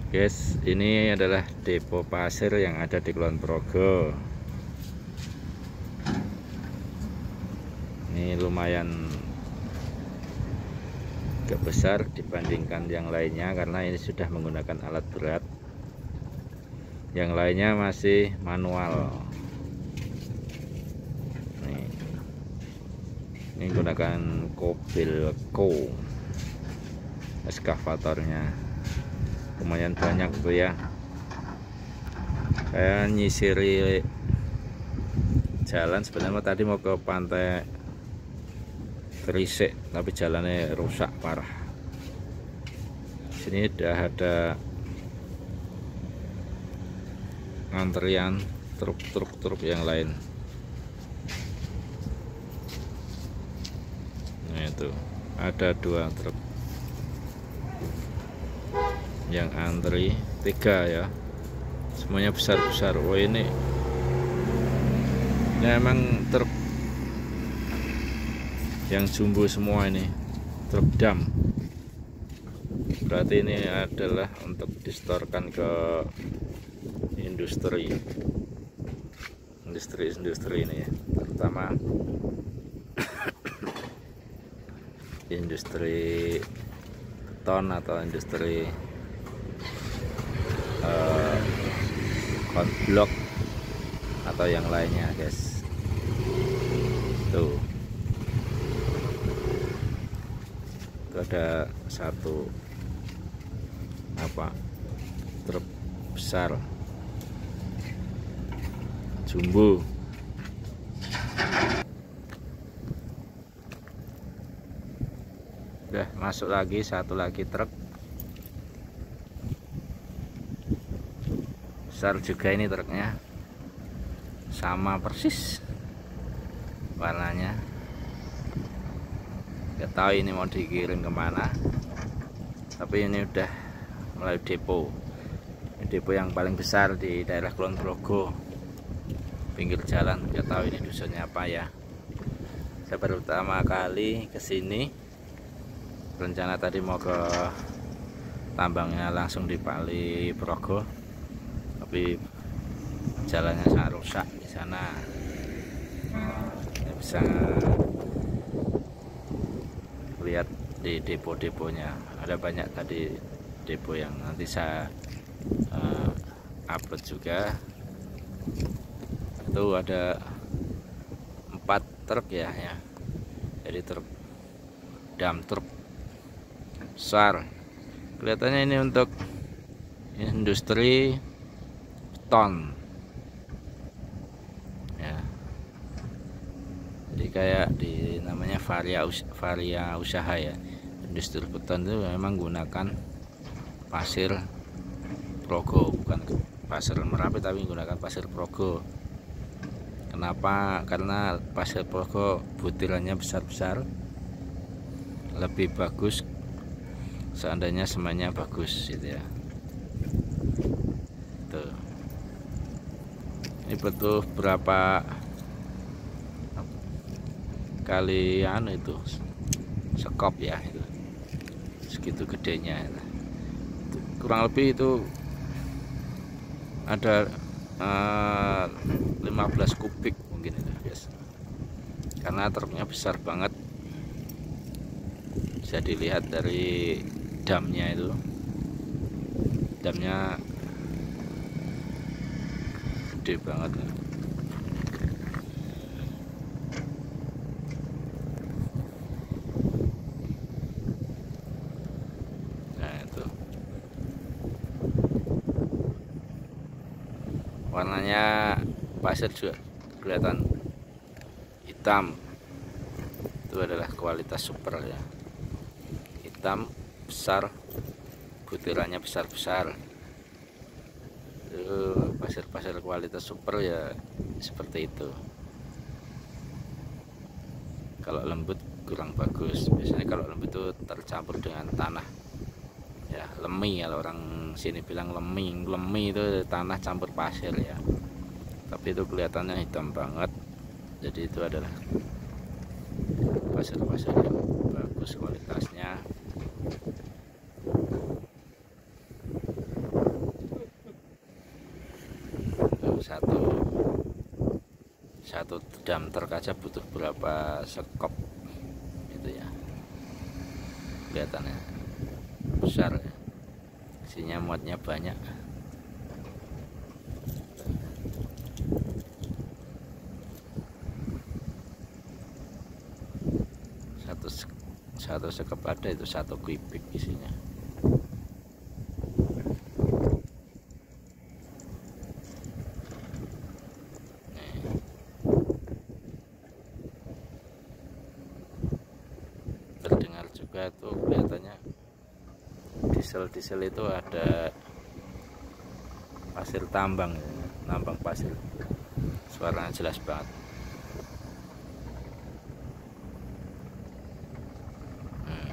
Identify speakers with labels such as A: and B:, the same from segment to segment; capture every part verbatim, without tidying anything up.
A: Guys, ini adalah depo pasir yang ada di Kulon Progo. Ini lumayan agak besar dibandingkan yang lainnya karena ini sudah menggunakan alat berat. Yang lainnya masih manual. Nih. Ini menggunakan Kobelco eskavatornya. Lumayan banyak tuh ya. Kayak nyisiri jalan, sebenarnya tadi mau ke pantai Terisik tapi jalannya rusak parah. Sini udah ada antrian truk-truk-truk yang lain. Nah itu ada dua truk yang antri, tiga ya, semuanya besar-besar. Oh ini ya emang truk yang jumbo semua, ini truk dam. Berarti ini adalah untuk distorkan ke industri industri-industri ini ya, terutama industri beton atau industri uh, konblok atau yang lainnya guys. Tuh, itu ada satu apa truk besar jumbo. Udah masuk lagi satu lagi truk besar juga, ini truknya sama persis warnanya. Gak tahu ini mau dikirim kemana, tapi ini udah mulai depo. Ini depo yang paling besar di daerah Kulon Progo, pinggir jalan. Gak tahu ini dusunnya apa ya. Saya baru pertama kali kesini. Rencana tadi mau ke tambangnya langsung di Pali Progo, tapi jalannya sangat rusak di sana. Ya, bisa lihat di depo-deponya, ada banyak tadi depo yang nanti saya uh, upload juga. Itu ada empat truk ya, ya. Jadi truk dam, truk besar. Kelihatannya ini untuk industri beton ya. Jadi kayak di namanya varia varia usaha ya. Industri beton itu memang gunakan pasir Progo, bukan pasir Merapi tapi menggunakan pasir Progo. Kenapa? Karena pasir Progo butirannya besar-besar, lebih bagus seandainya semuanya bagus gitu ya. Tuh. Ini butuh berapa kali anu itu sekop ya, itu segitu gedenya itu. Kurang lebih itu ada uh, lima belas kubik mungkin itu guys, karena truknya besar banget. Bisa dilihat dari damnya, itu damnya gede banget. Nah itu warnanya pasir juga kelihatan hitam. Itu adalah kualitas super ya, hitam besar, butirannya besar-besar. Pasir-pasir kualitas super ya seperti itu. Kalau lembut kurang bagus. Biasanya kalau lembut itu tercampur dengan tanah ya, lemi. Kalau orang sini bilang lemi, lemi itu tanah campur pasir ya. Tapi itu kelihatannya hitam banget. Jadi itu adalah pasir-pasir yang bagus kualitasnya. satu satu dam truk aja butuh berapa sekop gitu ya, kelihatannya besar ya. Isinya muatnya banyak. Satu satu sekop ada itu satu kubik isinya. Terdengar juga tuh kelihatannya diesel-diesel itu ada pasir tambang ya, nambang pasir, suaranya jelas banget. hmm.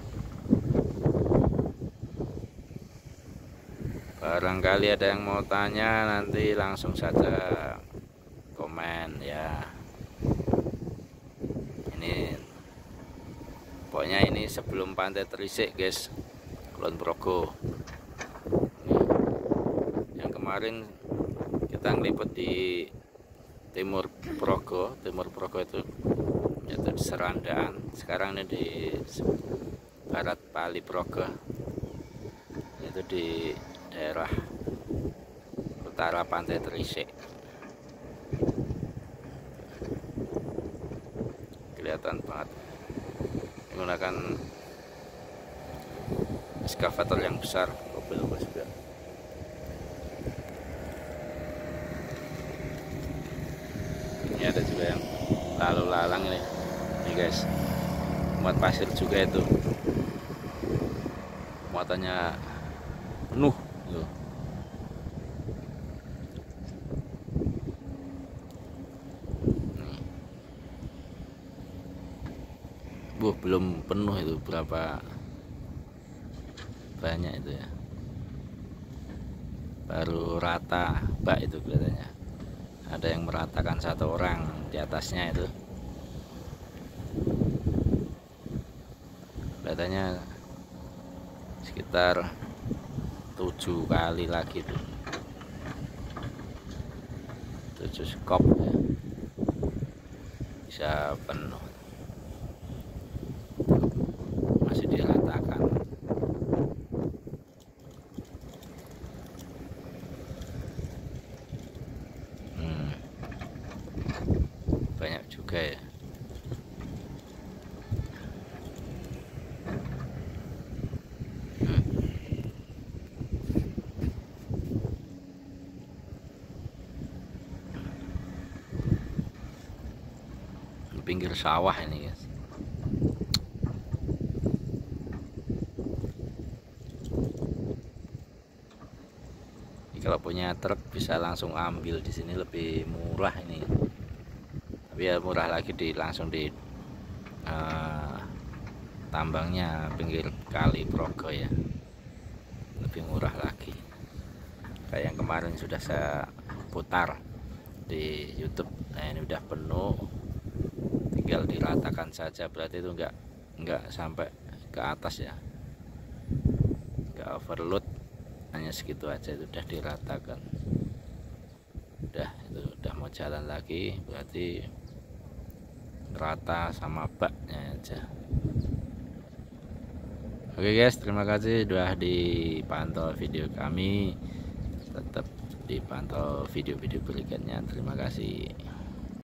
A: Barangkali ada yang mau tanya, nanti langsung saja komen ya. Ini pokoknya ini sebelum Pantai Trisik guys, Kulon Progo. Yang kemarin kita ngeliput di Timur Progo, Timur Progo itu yaitu di Serandaan. Sekarang ini di Barat Pali Progo, itu di daerah utara Pantai Trisik. Kelihatan banget menggunakan eskavator yang besar, mobil juga. Ini ada juga yang lalu lalang ini, ini guys, muat pasir juga itu, muatannya penuh loh. Buh, belum penuh itu, berapa banyak itu ya, baru rata bak itu kelihatannya. Ada yang meratakan satu orang di atasnya itu, kelihatannya sekitar tujuh kali lagi tuh, tujuh skop ya, bisa penuh. Masih diratakan. hmm. Banyak juga ya. hmm. Pinggir sawah ini guys. Kalau punya truk bisa langsung ambil di sini, lebih murah ini. Tapi ya murah lagi di langsung di uh, tambangnya pinggir kali Progo ya, lebih murah lagi. Kayak yang kemarin sudah saya putar di YouTube. Nah ini udah penuh, tinggal diratakan saja. Berarti itu enggak enggak sampai ke atas ya, enggak overload, hanya segitu aja, itu udah diratakan. Udah, itu udah mau jalan lagi, berarti rata sama baknya aja. Oke guys, terima kasih sudah dipantau video kami. Tetap dipantau video-video berikutnya. Terima kasih.